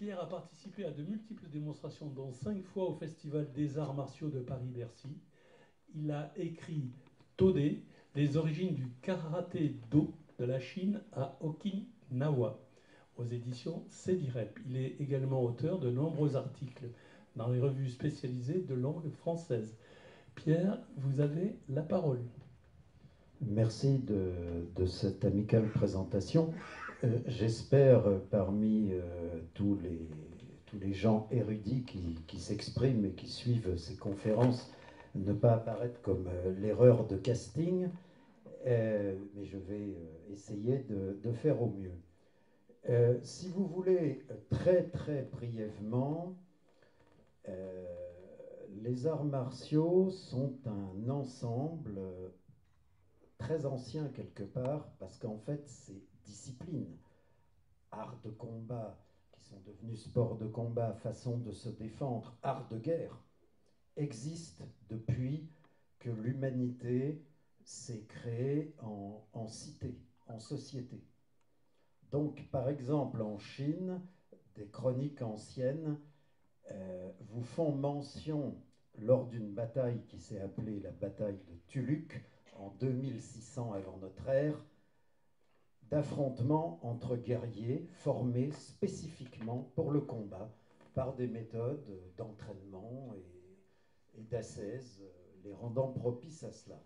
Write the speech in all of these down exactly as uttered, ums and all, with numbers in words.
Pierre a participé à de multiples démonstrations, dont cinq fois au Festival des Arts Martiaux de Paris-Bercy. Il a écrit Todé, les origines du karaté-do de la Chine à Okinawa, aux éditions Cédirep. Il est également auteur de nombreux articles dans les revues spécialisées de langue française. Pierre, vous avez la parole. Merci de, de cette amicale présentation. Euh, J'espère, euh, parmi euh, tous, les, tous les gens érudits qui, qui s'expriment et qui suivent ces conférences, ne pas apparaître comme euh, l'erreur de casting, euh, mais je vais euh, essayer de, de faire au mieux. Euh, si vous voulez, très très brièvement, euh, les arts martiaux sont un ensemble euh, très ancien quelque part, parce qu'en fait, ces disciplines, arts de combat, qui sont devenus sports de combat, façon de se défendre, arts de guerre, existent depuis que l'humanité s'est créée en, en cité, en société. Donc, par exemple, en Chine, des chroniques anciennes euh, vous font mention, lors d'une bataille qui s'est appelée la bataille de Tuluk, en deux mille six cents avant notre ère, d'affrontements entre guerriers formés spécifiquement pour le combat par des méthodes d'entraînement et, et d'ascèse, les rendant propices à cela.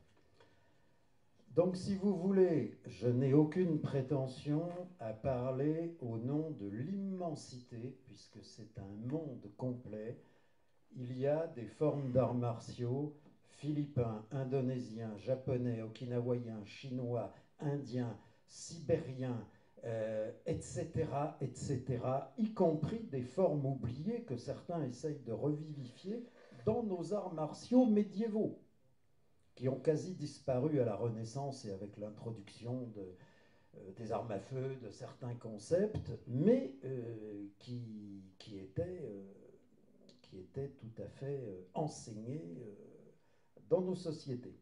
Donc, si vous voulez, je n'ai aucune prétention à parler au nom de l'immensité, puisque c'est un monde complet. Il y a des formes d'arts martiaux philippins, indonésiens, japonais, okinawaïens, chinois, indiens, sibériens, euh, et cetera, et cetera, y compris des formes oubliées que certains essayent de revivifier dans nos arts martiaux médiévaux, qui ont quasi disparu à la Renaissance et avec l'introduction de, euh, des armes à feu, de certains concepts, mais euh, qui, qui, étaient, euh, qui étaient tout à fait euh, enseignés euh, dans nos sociétés.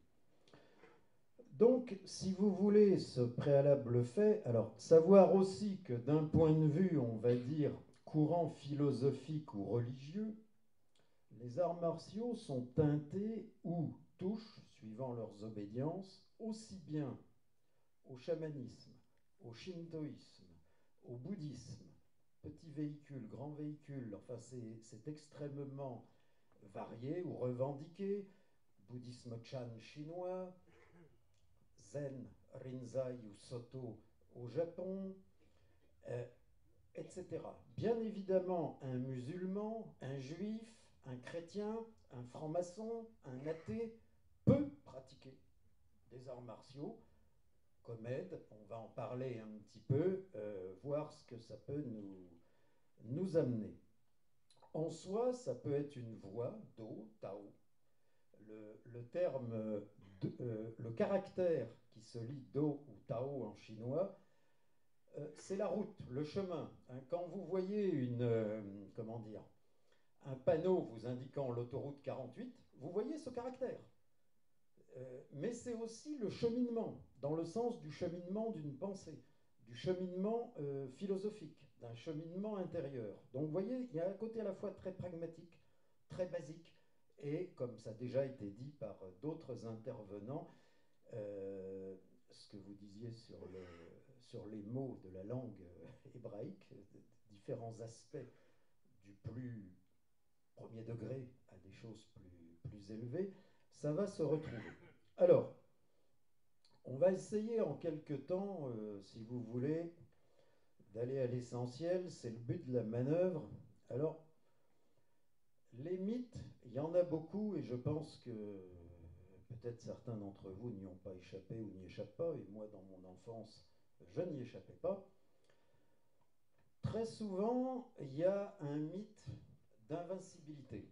Donc, si vous voulez ce préalable fait, alors savoir aussi que d'un point de vue, on va dire, courant philosophique ou religieux, les arts martiaux sont teintés ou touchent, suivant leurs obédiences, aussi bien au chamanisme, au shintoïsme, au bouddhisme, petit véhicule, grand véhicule, enfin c'est extrêmement varié ou revendiqué, bouddhisme Chan chinois, Zen, Rinzai ou Soto au Japon, euh, et cetera. Bien évidemment, un musulman, un juif, un chrétien, un franc-maçon, un athée peut pratiquer des arts martiaux, comme aide, on va en parler un petit peu, euh, voir ce que ça peut nous, nous amener. En soi, ça peut être une voie, do, tao. Le, le terme, de, euh, le caractère qui se lit do ou tao en chinois, euh, c'est la route, le chemin. Hein, quand vous voyez une, euh, comment dire, un panneau vous indiquant l'autoroute quarante-huit, vous voyez ce caractère. Euh, mais c'est aussi le cheminement, dans le sens du cheminement d'une pensée, du cheminement euh, philosophique, d'un cheminement intérieur. Donc vous voyez, il y a un côté à la fois très pragmatique, très basique, et comme ça a déjà été dit par d'autres intervenants, euh, ce que vous disiez sur, le, sur les mots de la langue hébraïque, différents aspects du plus premier degré à des choses plus, plus élevées, ça va se retrouver. Alors, on va essayer en quelque temps, euh, si vous voulez, d'aller à l'essentiel, c'est le but de la manœuvre. Alors, les mythes, il y en a beaucoup et je pense que peut-être certains d'entre vous n'y ont pas échappé ou n'y échappent pas, et moi dans mon enfance, je n'y échappais pas. Très souvent, il y a un mythe d'invincibilité.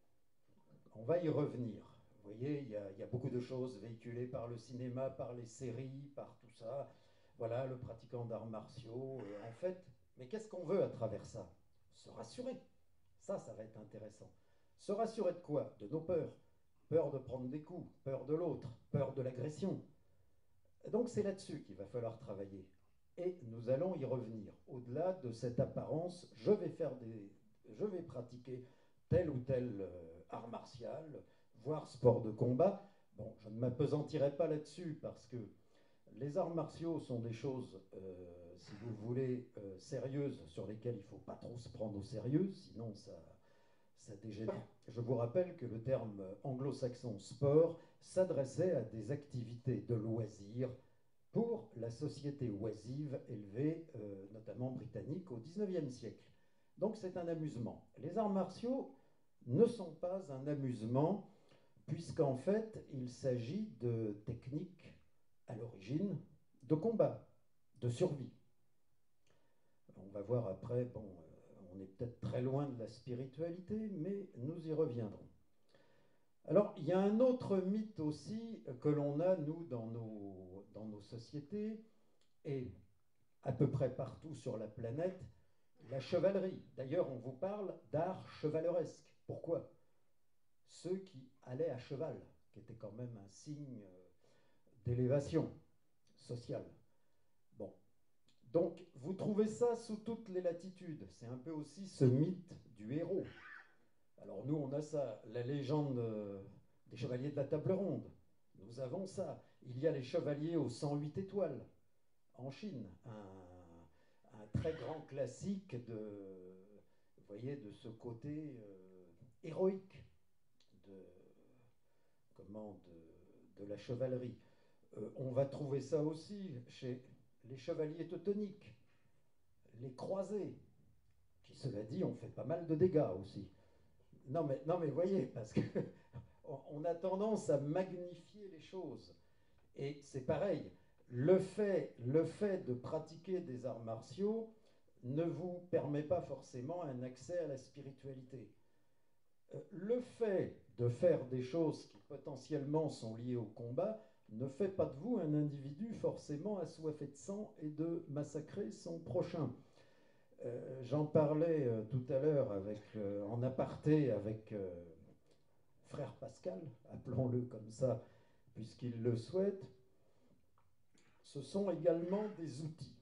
On va y revenir. Vous voyez, il y, a, il y a beaucoup de choses véhiculées par le cinéma, par les séries, par tout ça. Voilà, le pratiquant d'arts martiaux. Euh, en fait, mais qu'est-ce qu'on veut à travers ça? Se rassurer. Ça, ça va être intéressant. Se rassurer de quoi? De nos peurs. Peur de prendre des coups, peur de l'autre, peur de l'agression. Donc c'est là-dessus qu'il va falloir travailler. Et nous allons y revenir. Au-delà de cette apparence, je vais faire des, je vais pratiquer tel ou tel euh, art martial, voire sport de combat. Bon, je ne m'appesantirai pas là-dessus parce que les arts martiaux sont des choses, euh, si vous voulez, euh, sérieuses, sur lesquelles il ne faut pas trop se prendre au sérieux, sinon ça, ça dégénère. Je vous rappelle que le terme anglo-saxon sport s'adressait à des activités de loisirs pour la société oisive élevée, euh, notamment britannique, au dix-neuvième siècle. Donc c'est un amusement. Les arts martiaux ne sont pas un amusement, puisqu'en fait, il s'agit de techniques, à l'origine, de combat, de survie. On va voir après, bon, on est peut-être très loin de la spiritualité, mais nous y reviendrons. Alors, il y a un autre mythe aussi que l'on a, nous, dans nos, dans nos sociétés, et à peu près partout sur la planète, la chevalerie. D'ailleurs, on vous parle d'art chevaleresque. Pourquoi? Ceux qui allaient à cheval, qui était quand même un signe d'élévation sociale. Bon. Donc, vous trouvez ça sous toutes les latitudes. C'est un peu aussi ce mythe du héros. Alors nous, on a ça, la légende des chevaliers de la table ronde. Nous avons ça. Il y a les chevaliers aux cent huit étoiles en Chine, un, un très grand classique de, vous voyez, de ce côté euh, héroïque de, comment, de, de la chevalerie. Euh, on va trouver ça aussi chez les chevaliers teutoniques, les croisés, qui, cela dit, ont fait pas mal de dégâts aussi. Non mais, non mais voyez, parce qu'on a tendance à magnifier les choses. Et c'est pareil, le fait, le fait de pratiquer des arts martiaux ne vous permet pas forcément un accès à la spiritualité. Le fait de faire des choses qui potentiellement sont liées au combat ne fait pas de vous un individu forcément assoiffé de sang et de massacrer son prochain. Euh, J'en parlais euh, tout à l'heure avec, euh, en aparté avec euh, frère Pascal, appelons-le comme ça, puisqu'il le souhaite. Ce sont également des outils.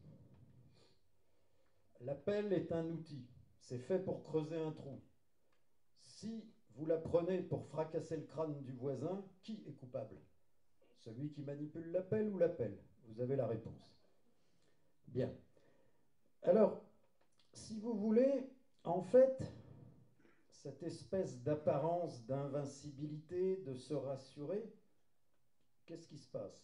La pelle est un outil. C'est fait pour creuser un trou. Si vous la prenez pour fracasser le crâne du voisin, qui est coupable? Celui qui manipule la pelle ou la pelle? Vous avez la réponse. Bien. Alors, si vous voulez, en fait, cette espèce d'apparence d'invincibilité, de se rassurer, qu'est-ce qui se passe?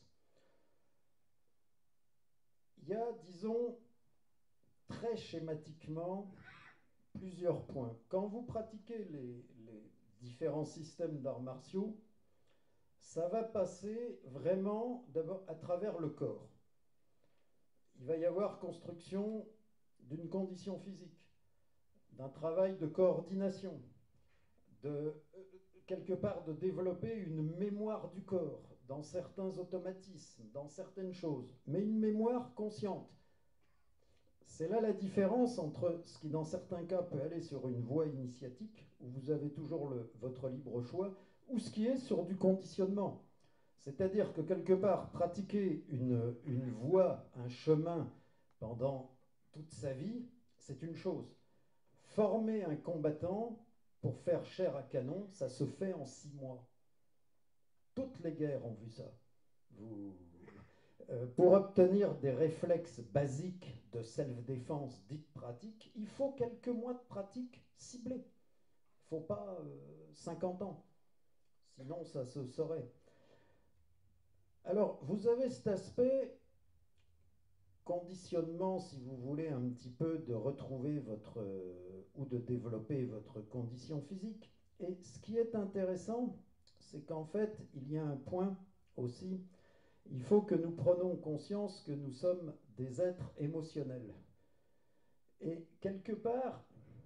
Il y a, disons, très schématiquement, plusieurs points. Quand vous pratiquez les, les différents systèmes d'arts martiaux, ça va passer vraiment d'abord à travers le corps. Il va y avoir construction d'une condition physique, d'un travail de coordination, de quelque part de développer une mémoire du corps dans certains automatismes, dans certaines choses, mais une mémoire consciente. C'est là la différence entre ce qui, dans certains cas, peut aller sur une voie initiatique, où vous avez toujours le, votre libre choix, ou ce qui est sur du conditionnement. C'est-à-dire que, quelque part, pratiquer une, une voie, un chemin pendant toute sa vie, c'est une chose. Former un combattant pour faire chair à canon, ça se fait en six mois. Toutes les guerres ont vu ça. Vous... Euh, pour obtenir des réflexes basiques de self-défense dites pratiques, il faut quelques mois de pratique ciblée. Il ne faut pas euh, cinquante ans. Sinon, ça se saurait. Alors, vous avez cet aspect conditionnement, si vous voulez, un petit peu de retrouver votre, euh, ou de développer votre condition physique. Et ce qui est intéressant, c'est qu'en fait, il y a un point aussi, il faut que nous prenions conscience que nous sommes des êtres émotionnels. Et quelque part,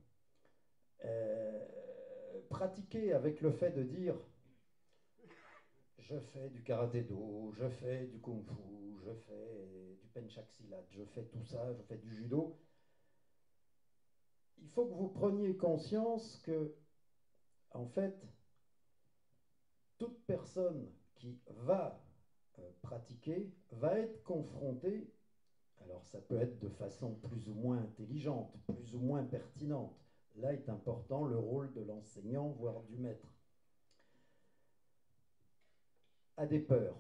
euh, pratiquer avec le fait de dire je fais du karaté-do, je fais du kung-fu, je fais du penchaksilat, je fais tout ça, je fais du judo. Il faut que vous preniez conscience que, en fait, toute personne qui va euh, pratiquer va être confrontée Alors ça peut être de façon plus ou moins intelligente, plus ou moins pertinente. Là est important le rôle de l'enseignant, voire du maître. A des peurs.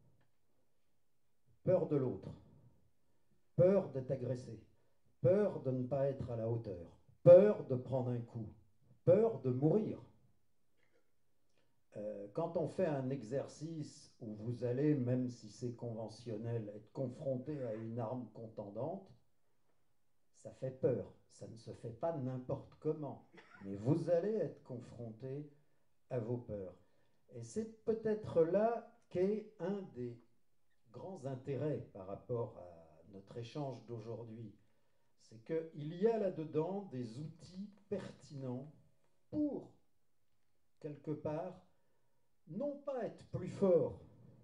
Peur de l'autre. Peur d'être agressé. Peur de ne pas être à la hauteur. Peur de prendre un coup. Peur de mourir. Euh, quand on fait un exercice où vous allez, même si c'est conventionnel, être confronté à une arme contendante, ça fait peur. Ça ne se fait pas n'importe comment. Mais vous allez être confronté à vos peurs. Et c'est peut-être là qu'est un des grands intérêts par rapport à notre échange d'aujourd'hui. C'est qu'il y a là-dedans des outils pertinents pour, quelque part, non pas être plus fort,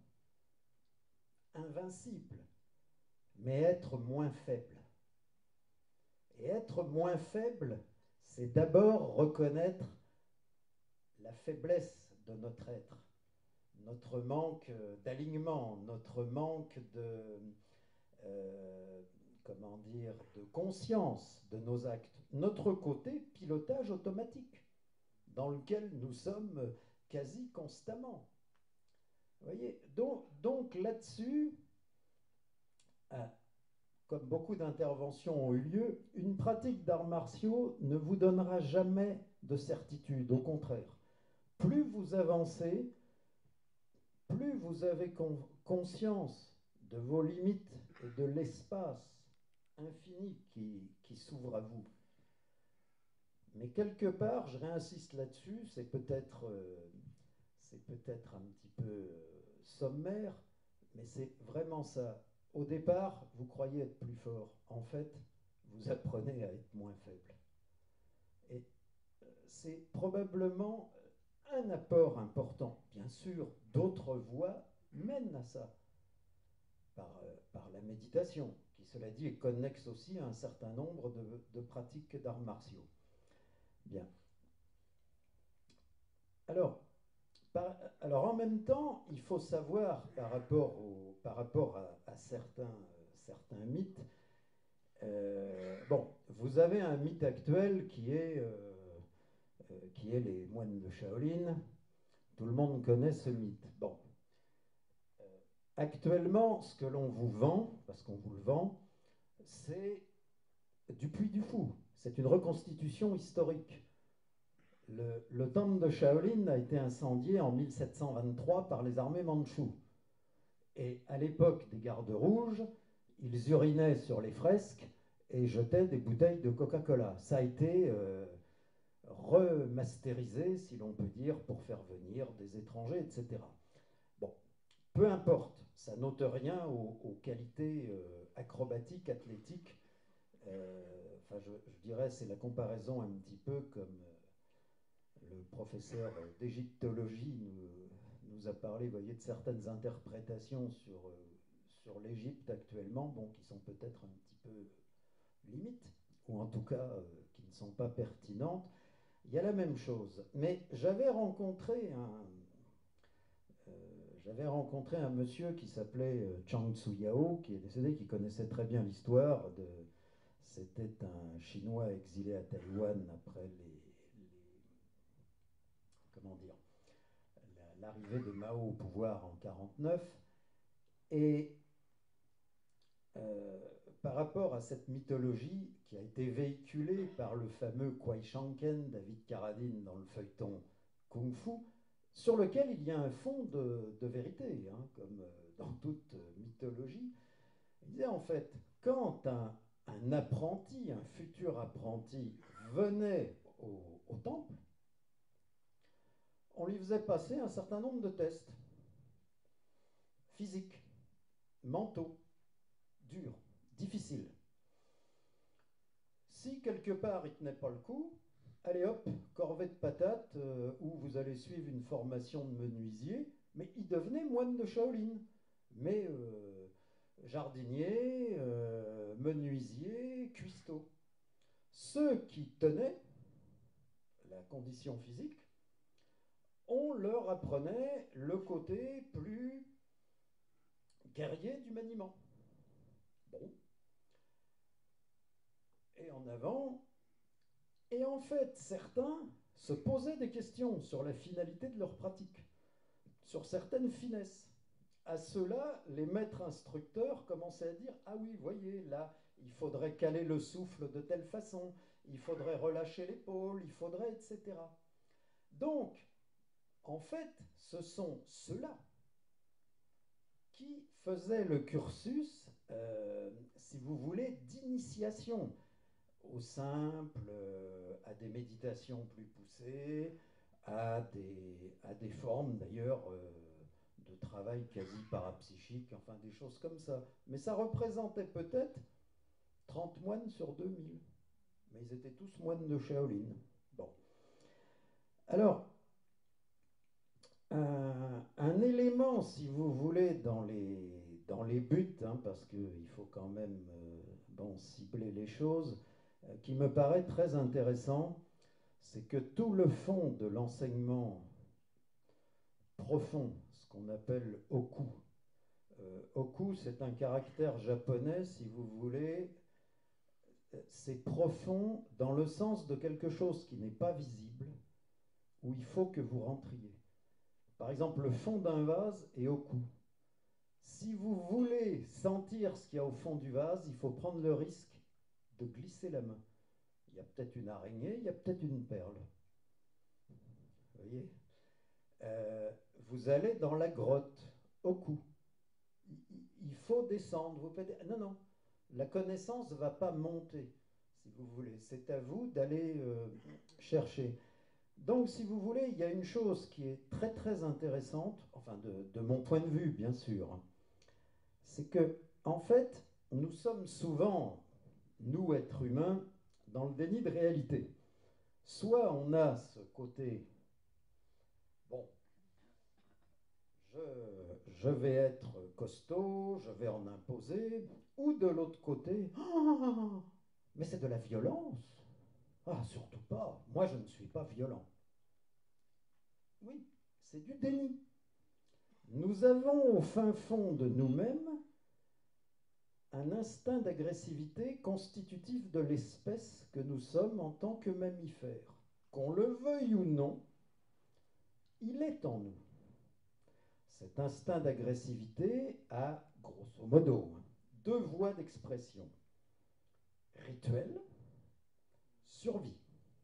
invincible, mais être moins faible. Et être moins faible, c'est d'abord reconnaître la faiblesse de notre être, notre manque d'alignement, notre manque de, euh, comment dire, de conscience de nos actes, notre côté pilotage automatique, dans lequel nous sommes quasi constamment. Vous voyez, donc, donc là-dessus, euh, comme beaucoup d'interventions ont eu lieu, une pratique d'arts martiaux ne vous donnera jamais de certitude. Au contraire, plus vous avancez, plus vous avez con conscience de vos limites et de l'espace infini qui, qui s'ouvre à vous. Mais quelque part, je réinsiste là-dessus, c'est peut-être euh, c'est peut-être un petit peu euh, sommaire, mais c'est vraiment ça. Au départ, vous croyez être plus fort. En fait, vous apprenez à être moins faible. Et euh, c'est probablement un apport important. Bien sûr, d'autres voies mènent à ça, par, euh, par la méditation, qui, cela dit, est connexe aussi à un certain nombre de, de pratiques d'arts martiaux. Bien. Alors, par, alors, en même temps, il faut savoir, par rapport, au, par rapport à, à certains, euh, certains mythes, euh, bon, vous avez un mythe actuel qui est, euh, euh, qui est les moines de Shaolin. Tout le monde connaît ce mythe. Bon. Euh, actuellement, ce que l'on vous vend, parce qu'on vous le vend, c'est du Puy du Fou. C'est une reconstitution historique. Le, le temple de Shaolin a été incendié en mille sept cent vingt-trois par les armées mandchoues. Et à l'époque des gardes rouges, ils urinaient sur les fresques et jetaient des bouteilles de Coca-Cola. Ça a été euh, remasterisé, si l'on peut dire, pour faire venir des étrangers, et cetera. Bon, peu importe, ça n'ôte rien aux, aux qualités euh, acrobatiques, athlétiques. Euh, enfin, je, je dirais, c'est la comparaison un petit peu comme euh, le professeur d'égyptologie nous, nous a parlé, vous voyez, de certaines interprétations sur, euh, sur l'Égypte actuellement, bon, qui sont peut-être un petit peu limites, ou en tout cas euh, qui ne sont pas pertinentes. Il y a la même chose. Mais j'avais rencontré un, euh, j'avais rencontré un monsieur qui s'appelait euh, Chang Tzu-Yao, qui est décédé, qui connaissait très bien l'histoire de. C'était un Chinois exilé à Taïwan après les, les comment dire, l'arrivée de Mao au pouvoir en quarante-neuf. Et euh, par rapport à cette mythologie qui a été véhiculée par le fameux Kwai Shanken, David Carradine, dans le feuilleton Kung Fu, sur lequel il y a un fond de, de vérité, hein, comme euh, dans toute euh, mythologie. Il disait en fait, quand un, un apprenti, un futur apprenti, venait au, au temple, on lui faisait passer un certain nombre de tests physiques, mentaux, durs, difficiles. Si quelque part il ne tenait pas le coup, allez hop, corvée de patates, euh, où vous allez suivre une formation de menuisier, mais il devenait moine de Shaolin. Mais euh, jardinier, euh, menuisier, cuistot. Ceux qui tenaient la condition physique, on leur apprenait le côté plus guerrier du maniement. Bon, en avant. Et en fait, certains se posaient des questions sur la finalité de leur pratique, sur certaines finesses. À cela, les maîtres instructeurs commençaient à dire « Ah oui, voyez, là, il faudrait caler le souffle de telle façon, il faudrait relâcher l'épaule, il faudrait, et cetera » Donc, en fait, ce sont ceux-là qui faisaient le cursus, euh, si vous voulez, d'initiation au simple, euh, à des méditations plus poussées, à des, à des formes d'ailleurs euh, de travail quasi parapsychique, enfin des choses comme ça. Mais ça représentait peut-être trente moines sur deux mille. Mais ils étaient tous moines de Shaolin. Bon. Alors, un, un élément, si vous voulez, dans les, dans les buts, hein, parce qu'il faut quand même euh, bon, cibler les choses, euh, qui me paraît très intéressant, c'est que tout le fond de l'enseignement profond, ce qu'on appelle Oku, euh, Oku, c'est un caractère japonais, si vous voulez, c'est profond dans le sens de quelque chose qui n'est pas visible, où il faut que vous rentriez. Par exemple, le fond d'un vase est Oku. Si vous voulez sentir ce qu'il y a au fond du vase, il faut prendre le risque de glisser la main. Il y a peut-être une araignée, il y a peut-être une perle. Vous voyez ? euh, Vous allez dans la grotte, Oku. Il faut descendre. Vous faites... Non, non. La connaissance ne va pas monter, si vous voulez. C'est à vous d'aller euh, chercher. Donc, si vous voulez, il y a une chose qui est très, très intéressante, enfin, de, de mon point de vue, bien sûr, c'est que, en fait, nous sommes souvent, nous, êtres humains, dans le déni de réalité. Soit on a ce côté, bon, je, je vais être costaud, je vais en imposer, ou de l'autre côté, oh, mais c'est de la violence. Ah, surtout pas, moi je ne suis pas violent. Oui, c'est du déni. Nous avons au fin fond de nous-mêmes un instinct d'agressivité constitutif de l'espèce que nous sommes en tant que mammifères. Qu'on le veuille ou non, il est en nous. Cet instinct d'agressivité a, grosso modo, deux voies d'expression. Rituel, survie.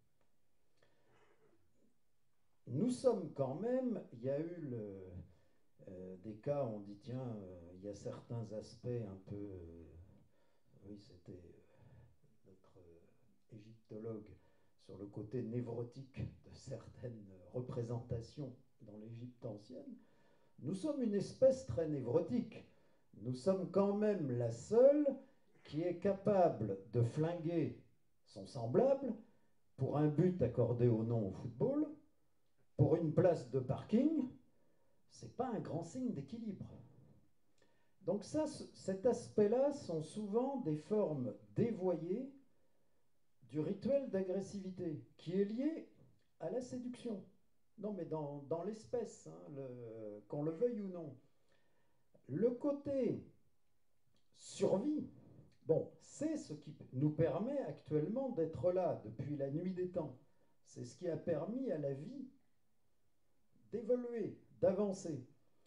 Nous sommes quand même, il y a eu le, euh, des cas où on dit, tiens, euh, il y a certains aspects un peu, euh, oui, c'était euh, notre euh, égyptologue, sur le côté névrotique de certaines représentations dans l'Égypte ancienne. Nous sommes une espèce très névrotique. Nous sommes quand même la seule qui est capable de flinguer son semblable pour un but accordé au nom au football, pour une place de parking. C'est pas un grand signe d'équilibre. Donc ça, cet aspect-là sont souvent des formes dévoyées du rituel d'agressivité qui est lié à la séduction. Non, mais dans, dans l'espèce, hein, le, qu'on le veuille ou non. Le côté survie, bon, c'est ce qui nous permet actuellement d'être là depuis la nuit des temps. C'est ce qui a permis à la vie d'évoluer, d'avancer.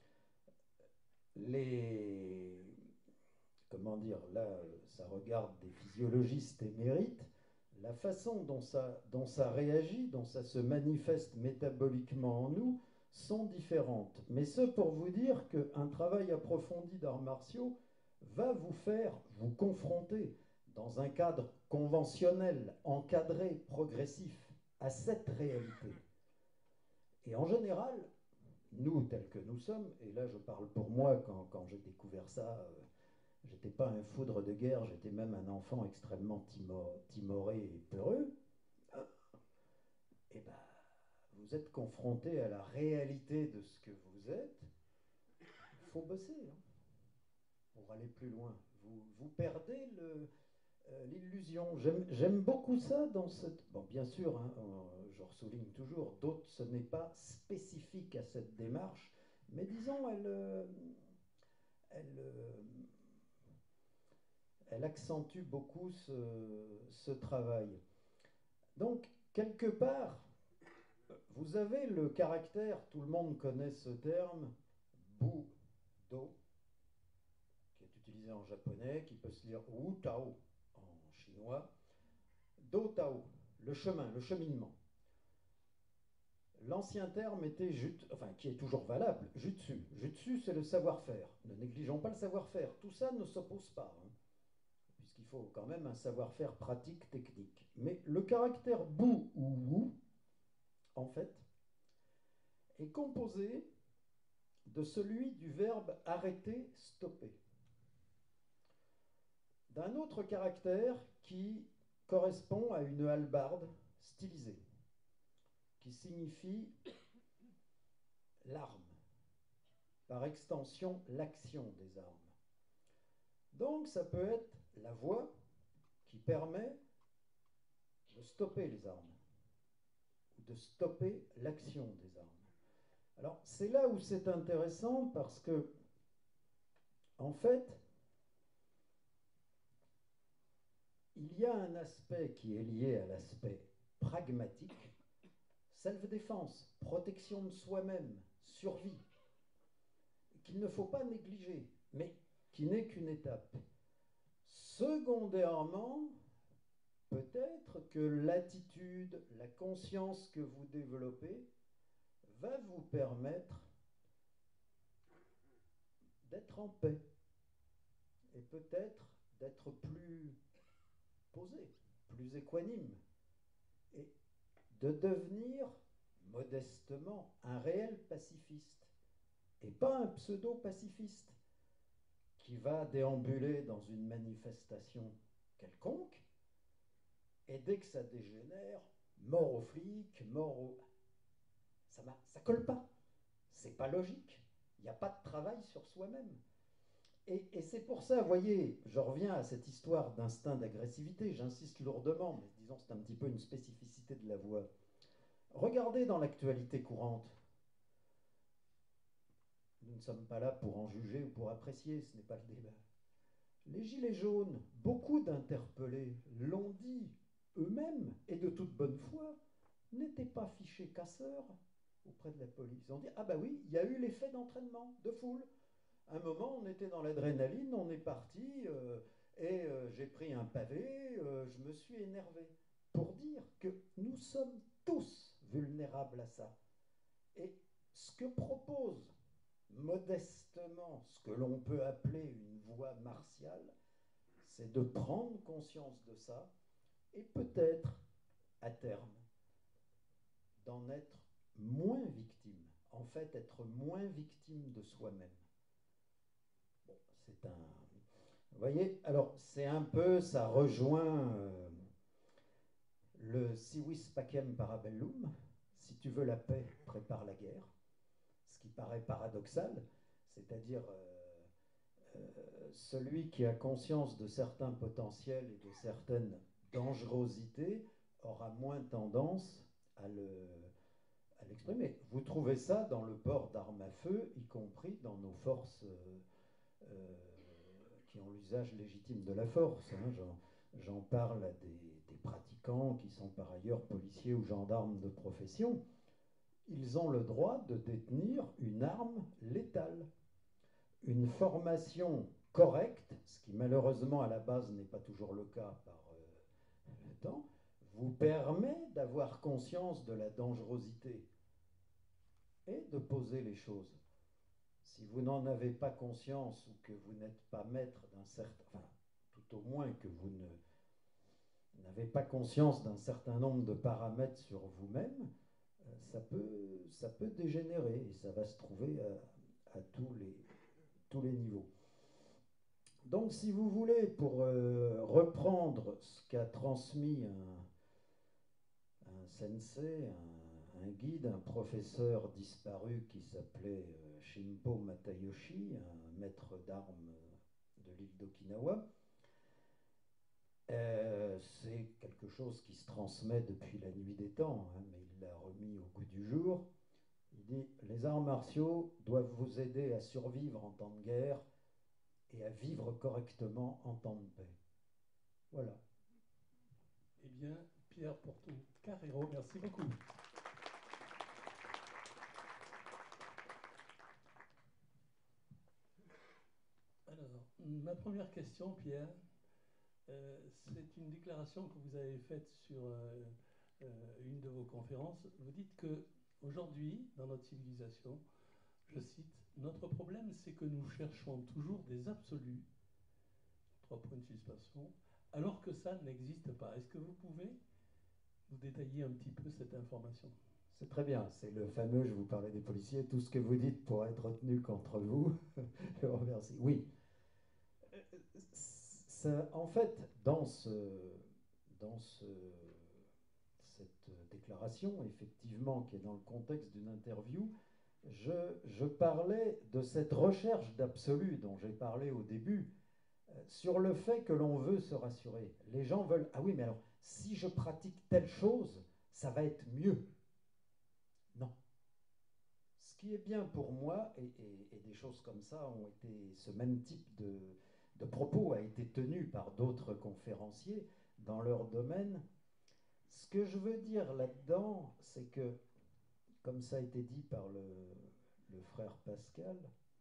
Les... Comment dire, là, ça regarde des physiologistes émérites. La façon dont ça, dont ça réagit, dont ça se manifeste métaboliquement en nous, sont différentes. Mais ce pour vous dire qu'un travail approfondi d'arts martiaux va vous faire vous confronter dans un cadre conventionnel, encadré, progressif, à cette réalité. Et en général, nous, tels que nous sommes, et là je parle pour moi, quand, quand j'ai découvert ça, euh, j'étais pas un foudre de guerre, j'étais même un enfant extrêmement timor, timoré et peureux, et ben, vous êtes confronté à la réalité de ce que vous êtes, il faut bosser hein, pour aller plus loin. Vous, vous perdez le, euh, l'illusion. J'aime, j'aime beaucoup ça dans cette... Bon, bien sûr, hein, euh, je ressouligne toujours, d'autres, ce n'est pas spécifique à cette démarche, mais disons, elle... Euh, elle, euh, elle accentue beaucoup ce, ce travail. Donc, quelque part, vous avez le caractère, tout le monde connaît ce terme, Bu-Do, qui est utilisé en japonais, qui peut se lire Wu-Tao en chinois, Do-Tao, le chemin, le cheminement. L'ancien terme était, jut, enfin, qui est toujours valable, jutsu. Jutsu, c'est le savoir-faire. Ne négligeons pas le savoir-faire. Tout ça ne s'oppose pas, hein, puisqu'il faut quand même un savoir-faire pratique, technique. Mais le caractère bu ou wu, en fait, est composé de celui du verbe arrêter, stopper. D'un autre caractère qui correspond à une hallebarde stylisée, qui signifie l'arme, par extension l'action des armes. Donc ça peut être la voix qui permet de stopper les armes, ou de stopper l'action des armes. Alors c'est là où c'est intéressant parce que, en fait, il y a un aspect qui est lié à l'aspect pragmatique, self-défense, protection de soi-même, survie, qu'il ne faut pas négliger, mais qui n'est qu'une étape. Secondairement, peut-être que l'attitude, la conscience que vous développez va vous permettre d'être en paix et peut-être d'être plus posé, plus équanime et de devenir modestement un réel pacifiste et pas un pseudo-pacifiste qui va déambuler dans une manifestation quelconque et dès que ça dégénère, mort aux flics, mort au... Ça ne colle pas, c'est pas logique, il n'y a pas de travail sur soi-même. Et, et c'est pour ça, vous voyez, je reviens à cette histoire d'instinct d'agressivité, j'insiste lourdement, mais disons c'est un petit peu une spécificité de la voix. Regardez dans l'actualité courante. Nous ne sommes pas là pour en juger ou pour apprécier, ce n'est pas le débat. Les gilets jaunes, beaucoup d'interpellés l'ont dit eux-mêmes, et de toute bonne foi, n'étaient pas fichés casseurs auprès de la police. Ils ont dit, ah bah oui, il y a eu l'effet d'entraînement, de foule. À un moment, on était dans l'adrénaline, on est parti, euh, et euh, j'ai pris un pavé, euh, je me suis énervé. Pour dire que nous sommes tous vulnérables à ça. Et ce que propose modestement ce que l'on peut appeler une voie martiale, c'est de prendre conscience de ça et peut-être, à terme, d'en être moins victime. En fait, être moins victime de soi-même. Bon, c'est un... Vous voyez, alors c'est un peu, ça rejoint euh, le si vis pacem parabellum, si tu veux la paix, prépare la guerre, ce qui paraît paradoxal, c'est-à-dire euh, euh, celui qui a conscience de certains potentiels et de certaines dangerosités aura moins tendance à le, à l'exprimer. Vous trouvez ça dans le port d'armes à feu, y compris dans nos forces euh, euh, qui ont l'usage légitime de la force. Hein. J'en, j'en parle à des, des pratiquants qui sont par ailleurs policiers ou gendarmes de profession. Ils ont le droit de détenir une arme létale. Une formation correcte, ce qui malheureusement à la base n'est pas toujours le cas par euh, le temps, vous permet d'avoir conscience de la dangerosité et de poser les choses. Si vous n'en avez pas conscience ou que vous n'êtes pas maître d'un certain, enfin, tout au moins que vous ne, n'avez pas conscience d'un certain nombre de paramètres sur vous-même, ça peut, ça peut dégénérer et ça va se trouver à, à tous les, tous les niveaux. Donc, si vous voulez, pour euh, reprendre ce qu'a transmis un, un sensei, un, un guide, un professeur disparu qui s'appelait euh, Shimpo Matayoshi, un maître d'armes de l'île d'Okinawa, euh, c'est quelque chose qui se transmet depuis la nuit des temps, hein, mais il l'a remis au goût du jour. Il dit « Les arts martiaux doivent vous aider à survivre en temps de guerre et à vivre correctement en temps de paix. » Voilà. Eh bien, Pierre Porto-Carrero, merci beaucoup. Alors, ma première question, Pierre, euh, c'est une déclaration que vous avez faite sur euh, euh, une de vos conférences. Vous dites que aujourd'hui, dans notre civilisation, je cite, notre problème, c'est que nous cherchons toujours des absolus, trois points de suspension, alors que ça n'existe pas. Est-ce que vous pouvez nous détailler un petit peu cette information? C'est très bien, c'est le fameux, je vous parlais des policiers, tout ce que vous dites pour être retenu contre vous, je vous remercie. Oui, ça, en fait, dans, ce, dans ce, cette déclaration, effectivement, qui est dans le contexte d'une interview, je, je parlais de cette recherche d'absolu dont j'ai parlé au début, euh, sur le fait que l'on veut se rassurer. Les gens veulent, ah oui, mais alors, si je pratique telle chose, ça va être mieux. Non. Ce qui est bien pour moi, et, et, et des choses comme ça ont été, ce même type de, de propos a été tenu par d'autres conférenciers dans leur domaine. Ce que je veux dire là-dedans, c'est que, comme ça a été dit par le, le frère Pascal,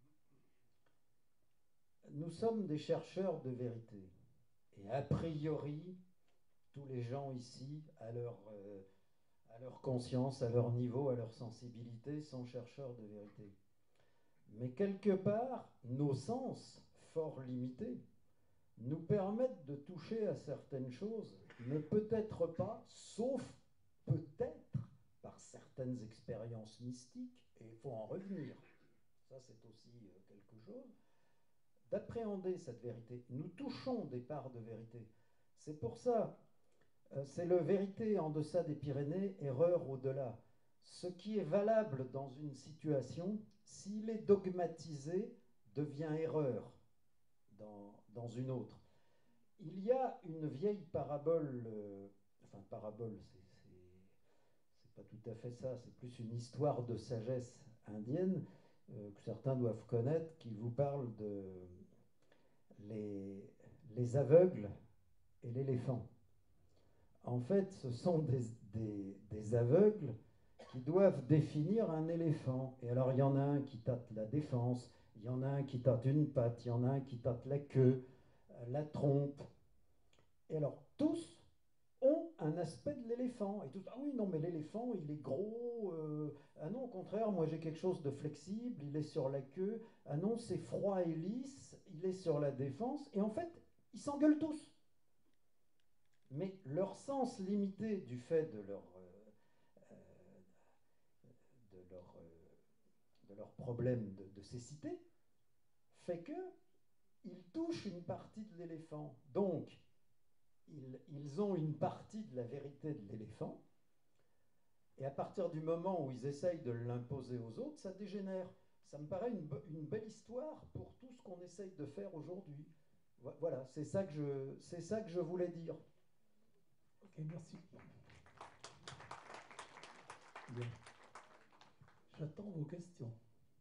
nous sommes des chercheurs de vérité. Et a priori, tous les gens ici, à leur, euh, à leur conscience, à leur niveau, à leur sensibilité, sont chercheurs de vérité. Mais quelque part, nos sens, fort limités, nous permettent de toucher à certaines choses, mais peut-être pas, sauf peut-être par certaines expériences mystiques, et il faut en revenir. Ça, c'est aussi quelque chose. D'appréhender cette vérité. Nous touchons des parts de vérité. C'est pour ça, c'est le vérité en deçà des Pyrénées, erreur au-delà. Ce qui est valable dans une situation, s'il est dogmatisé, devient erreur dans, dans une autre. Il y a une vieille parabole, euh, enfin parabole, c'est, c'est, c'est pas tout à fait ça, c'est plus une histoire de sagesse indienne euh, que certains doivent connaître, qui vous parle de les, les aveugles et l'éléphant. En fait, ce sont des, des, des aveugles qui doivent définir un éléphant. Et alors, il y en a un qui tâte la défense, il y en a un qui tâte une patte, il y en a un qui tâte la queue, la trompe. Et alors, tous ont un aspect de l'éléphant. Et tous, ah oui, non, mais l'éléphant, il est gros. Euh, ah non, au contraire, moi j'ai quelque chose de flexible, il est sur la queue. Ah non, c'est froid et lisse, il est sur la défense. Et en fait, ils s'engueulent tous. Mais leur sens limité du fait de leur, euh, de leur, euh, de leur problème de, de cécité fait qu'ils touchent une partie de l'éléphant. Donc, ils, ils ont une partie de la vérité de l'éléphant. Et à partir du moment où ils essayent de l'imposer aux autres, ça dégénère. Ça me paraît une, une belle histoire pour tout ce qu'on essaye de faire aujourd'hui. Voilà, c'est ça que je, c'est ça que je voulais dire. Ok, merci. Bien. J'attends vos questions.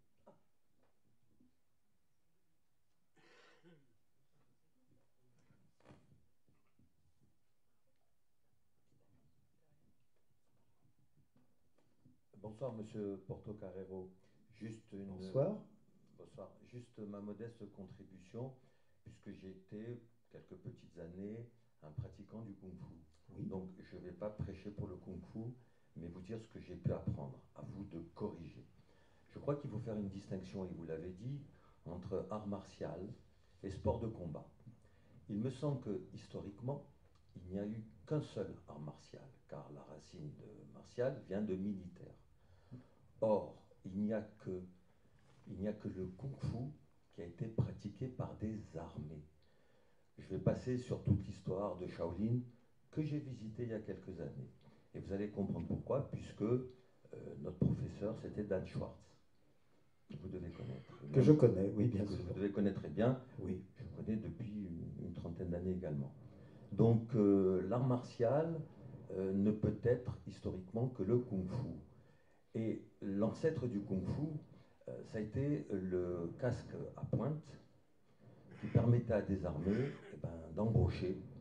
Bonsoir, Monsieur Porto-Carrero. Juste une, Bonsoir. Bonsoir. Juste ma modeste contribution, puisque j'ai été quelques petites années un pratiquant du kung-fu. Oui. Donc, je ne vais pas prêcher pour le kung-fu, mais vous dire ce que j'ai pu apprendre. À vous de corriger. Je crois qu'il faut faire une distinction, et vous l'avez dit, entre art martial et sport de combat. Il me semble que, historiquement, il n'y a eu qu'un seul art martial, car la racine de martial vient de militaire. Or, il n'y a que, il n'y a que le kung-fu qui a été pratiqué par des armées. Je vais passer sur toute l'histoire de Shaolin que j'ai visité il y a quelques années. Et vous allez comprendre pourquoi, puisque euh, notre professeur, c'était Dan Schwartz. Vous devez connaître. Que je connais, oui, bien que sûr. Vous devez connaître très bien. Oui. Je le connais depuis une, une trentaine d'années également. Donc, euh, l'art martial euh, ne peut être historiquement que le kung-fu. Et l'ancêtre du kung-fu, euh, ça a été le casque à pointe qui permettait à des armées eh ben, d'embaucher euh,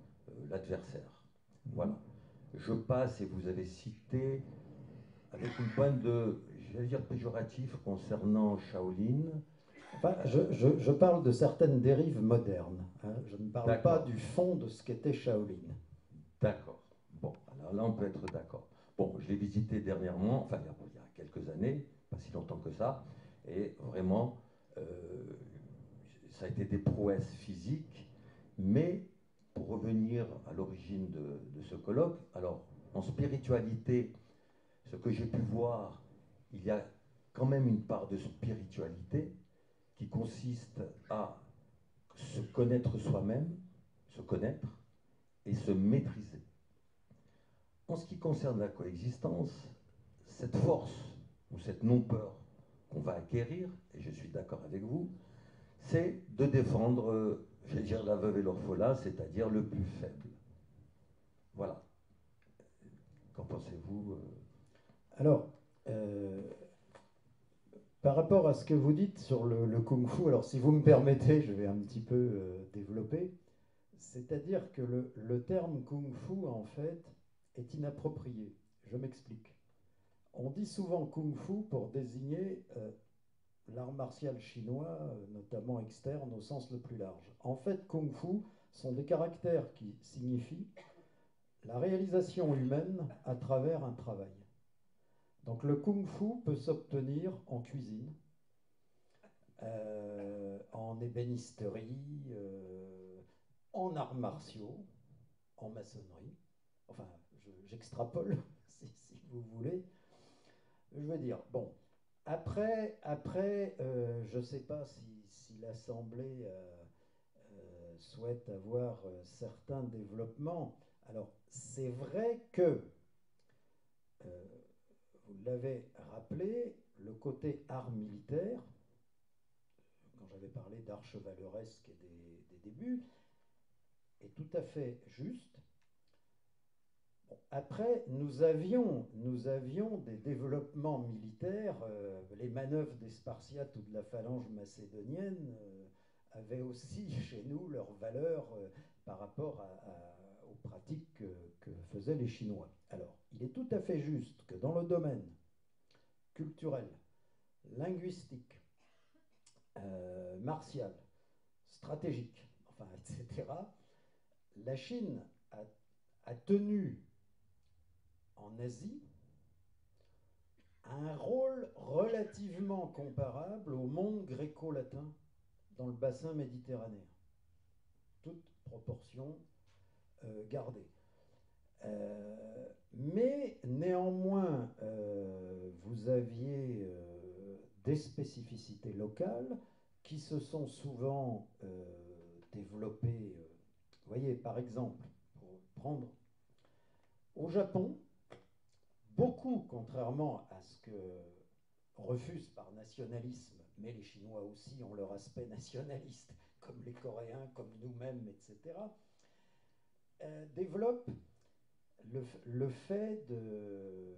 l'adversaire. Voilà. Je passe, et vous avez cité, avec une pointe de, j'allais dire péjoratif, concernant Shaolin. Enfin, je, je, je parle de certaines dérives modernes. Hein. Je ne parle pas du fond de ce qu'était Shaolin. D'accord. Bon, alors là, on peut être d'accord. Bon, je l'ai visité dernièrement, enfin, il y, a, il y a quelques années, pas si longtemps que ça, et vraiment, euh, ça a été des prouesses physiques, mais pour revenir à l'origine de, de ce colloque, alors, en spiritualité, ce que j'ai pu voir, il y a quand même une part de spiritualité qui consiste à se connaître soi-même, se connaître et se maîtriser. En ce qui concerne la coexistence, cette force ou cette non-peur qu'on va acquérir, et je suis d'accord avec vous, c'est de défendre, euh, je vais dire, la veuve et l'orphelin, c'est-à-dire le plus faible. Voilà. Qu'en pensez-vous euh... Alors, euh, par rapport à ce que vous dites sur le, le kung-fu, alors si vous me permettez, je vais un petit peu euh, développer. C'est-à-dire que le, le terme kung-fu, en fait, est inapproprié. Je m'explique. On dit souvent kung-fu pour désigner euh, l'art martial chinois, euh, notamment externe, au sens le plus large. En fait, kung-fu sont des caractères qui signifient la réalisation humaine à travers un travail. Donc le kung-fu peut s'obtenir en cuisine, euh, en ébénisterie, euh, en arts martiaux, en maçonnerie. Enfin, j'extrapole, si, si vous voulez. Je veux dire, bon, après, après euh, je ne sais pas si, si l'Assemblée euh, euh, souhaite avoir euh, certains développements. Alors, c'est vrai que, euh, vous l'avez rappelé, le côté art militaire, quand j'avais parlé d'art chevaleresque et des, des débuts, est tout à fait juste. Bon, après, nous avions, nous avions des développements militaires, euh, les manœuvres des Spartiates ou de la phalange macédonienne euh, avaient aussi chez nous leur valeur euh, par rapport à, à, aux pratiques que, que faisaient les Chinois. Alors, il est tout à fait juste que dans le domaine culturel, linguistique, euh, martial, stratégique, enfin, et cetera, la Chine a, a tenu en Asie un rôle relativement comparable au monde gréco-latin dans le bassin méditerranéen, toute proportion euh, gardée. Euh, mais néanmoins, euh, vous aviez euh, des spécificités locales qui se sont souvent euh, développées. Euh, vous voyez, par exemple, pour prendre au Japon, beaucoup, contrairement à ce que refusent par nationalisme, mais les Chinois aussi ont leur aspect nationaliste, comme les Coréens, comme nous-mêmes, et cetera, euh, développent le, le fait de,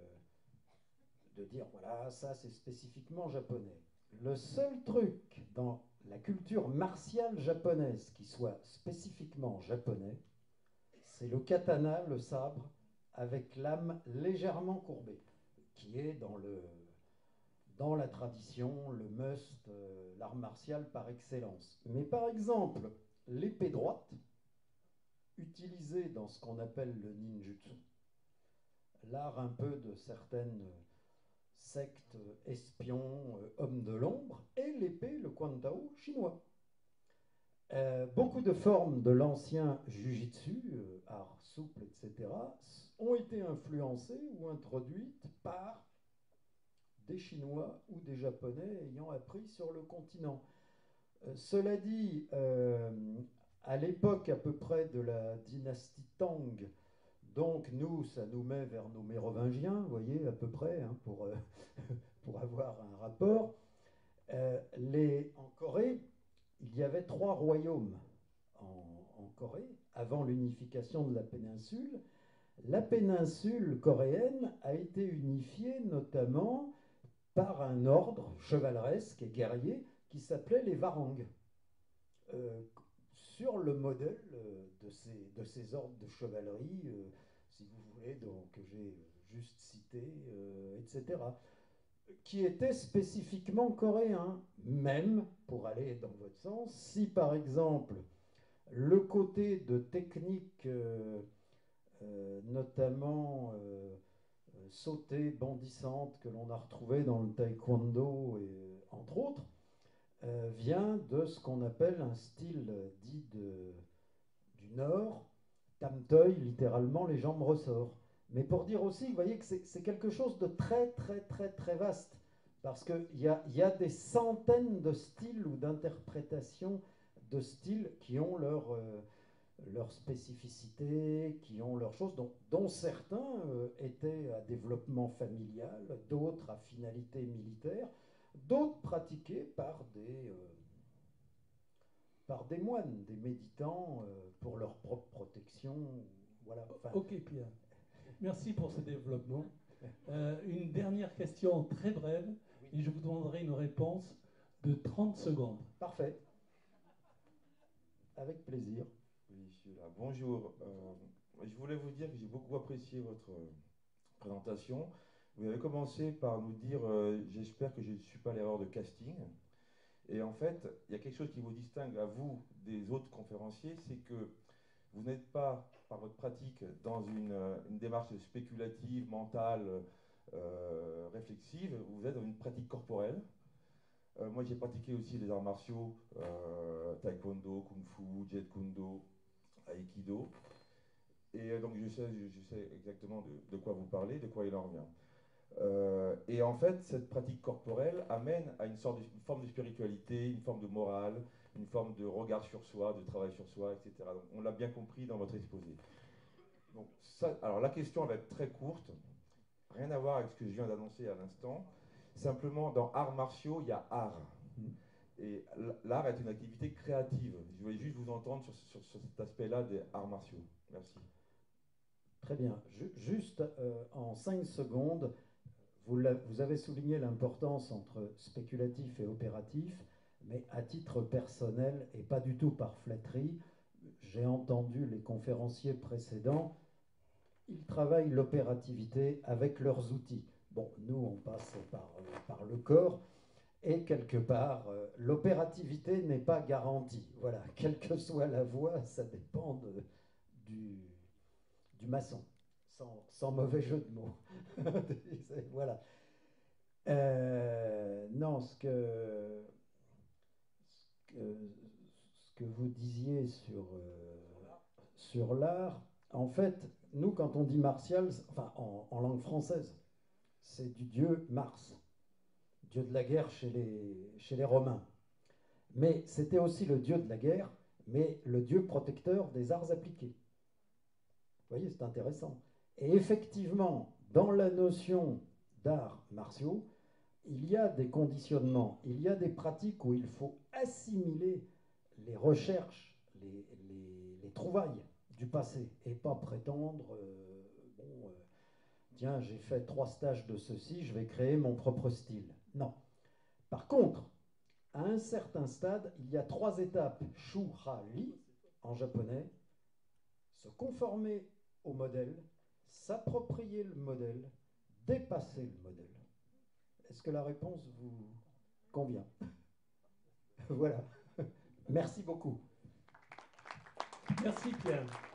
de dire, voilà, ça c'est spécifiquement japonais. Le seul truc dans la culture martiale japonaise qui soit spécifiquement japonais, c'est le katana, le sabre, avec lame légèrement courbée, qui est dans, le, dans la tradition, le must, euh, l'art martial par excellence. Mais par exemple, l'épée droite, utilisée dans ce qu'on appelle le ninjutsu, l'art un peu de certaines sectes espions, euh, hommes de l'ombre, et l'épée, le Kwantao chinois. Euh, beaucoup de formes de l'ancien jujitsu, euh, art souple, et cetera, ont été influencées ou introduites par des Chinois ou des Japonais ayant appris sur le continent. Euh, cela dit, euh, à l'époque à peu près de la dynastie Tang, donc nous, ça nous met vers nos Mérovingiens, vous voyez, à peu près, hein, pour, euh, pour avoir un rapport, euh, les, en Corée, il y avait trois royaumes en, en Corée, avant l'unification de la péninsule. La péninsule coréenne a été unifiée notamment par un ordre chevaleresque et guerrier qui s'appelait les Varangs. Euh, sur le modèle euh, de, ces, de ces ordres de chevalerie, euh, si vous voulez, donc, que j'ai juste cité, euh, et cetera, qui étaient spécifiquement coréens, même, pour aller dans votre sens, si par exemple le côté de techniques, euh, euh, notamment euh, euh, sautées, bondissantes, que l'on a retrouvées dans le taekwondo, et, entre autres, euh, vient de ce qu'on appelle un style dit de, du Nord, tam toy, littéralement les jambes ressortent. Mais pour dire aussi, vous voyez que c'est quelque chose de très, très, très, très vaste. Parce qu'il y a, y a des centaines de styles ou d'interprétations de styles qui ont leur, euh, leur spécificité, qui ont leurs choses, dont, dont certains euh, étaient à développement familial, d'autres à finalité militaire, d'autres pratiqués par des, euh, par des moines, des méditants, euh, pour leur propre protection. Voilà. Enfin, ok, Pierre. Merci pour ce développement. Euh, une dernière question très brève, oui. et je vous demanderai une réponse de trente secondes. Parfait. Avec plaisir. Oui, je suis là. Bonjour. Euh, je voulais vous dire que j'ai beaucoup apprécié votre présentation. Vous avez commencé par nous dire euh, j'espère que je ne suis pas l'erreur de casting. Et en fait, il y a quelque chose qui vous distingue à vous des autres conférenciers, c'est que vous n'êtes pas, par votre pratique, dans une, une démarche spéculative, mentale, euh, réflexive. Vous êtes dans une pratique corporelle. Euh, moi, j'ai pratiqué aussi les arts martiaux, euh, taekwondo, kung-fu, jet kundo, aikido. Et donc, je sais, je sais exactement de, de quoi vous parlez, de quoi il en revient. Euh, et en fait, cette pratique corporelle amène à une sorte de, une forme de spiritualité, une forme de morale, une forme de regard sur soi, de travail sur soi, et cetera. Donc, on l'a bien compris dans votre exposé. Donc, ça, alors, la question va être très courte, rien à voir avec ce que je viens d'annoncer à l'instant. Simplement, dans arts martiaux, il y a art. Et l'art est une activité créative. Je voulais juste vous entendre sur, sur, sur cet aspect-là des arts martiaux. Merci. Très bien. Juste euh, en cinq secondes, vous, vous avez souligné l'importance entre spéculatif et opératif, mais à titre personnel et pas du tout par flatterie, j'ai entendu les conférenciers précédents, ils travaillent l'opérativité avec leurs outils. Bon, nous, on passe par, par le corps, et quelque part, euh, l'opérativité n'est pas garantie. Voilà, quelle que soit la voie, ça dépend de, du, du maçon, sans, sans mauvais jeu de mots. Voilà. Euh, non, ce que, ce que, ce que vous disiez sur, euh, sur l'art, en fait, nous, quand on dit martial, enfin, en, en langue française, c'est du dieu Mars, dieu de la guerre chez les, chez les Romains. Mais c'était aussi le dieu de la guerre, mais le dieu protecteur des arts appliqués. Vous voyez, c'est intéressant. Et effectivement, dans la notion d'arts martiaux, il y a des conditionnements, il y a des pratiques où il faut assimiler les recherches, les, les, les trouvailles du passé, et pas prétendre, euh, bon, euh, tiens, j'ai fait trois stages de ceci, je vais créer mon propre style. Non. Par contre, à un certain stade, il y a trois étapes. Shu-ha-li, en japonais, se conformer au modèle, s'approprier le modèle, dépasser le modèle. Est-ce que la réponse vous convient? Voilà. Merci beaucoup. Merci Pierre.